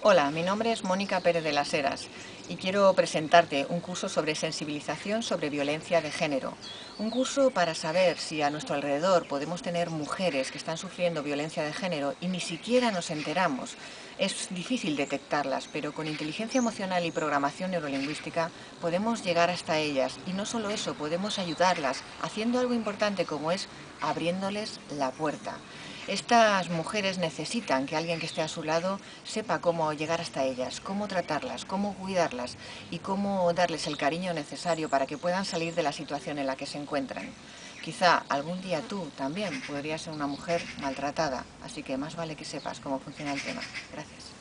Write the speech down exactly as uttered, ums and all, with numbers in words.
Hola, mi nombre es Mónica Pérez de las Heras y quiero presentarte un curso sobre sensibilización sobre violencia de género. Un curso para saber si a nuestro alrededor podemos tener mujeres que están sufriendo violencia de género y ni siquiera nos enteramos. Es difícil detectarlas, pero con inteligencia emocional y programación neurolingüística podemos llegar hasta ellas. Y no solo eso, podemos ayudarlas haciendo algo importante como es abriéndoles la puerta. Estas mujeres necesitan que alguien que esté a su lado sepa cómo llegar hasta ellas, cómo tratarlas, cómo cuidarlas y cómo darles el cariño necesario para que puedan salir de la situación en la que se encuentran. Quizá algún día tú también podrías ser una mujer maltratada, así que más vale que sepas cómo funciona el tema. Gracias.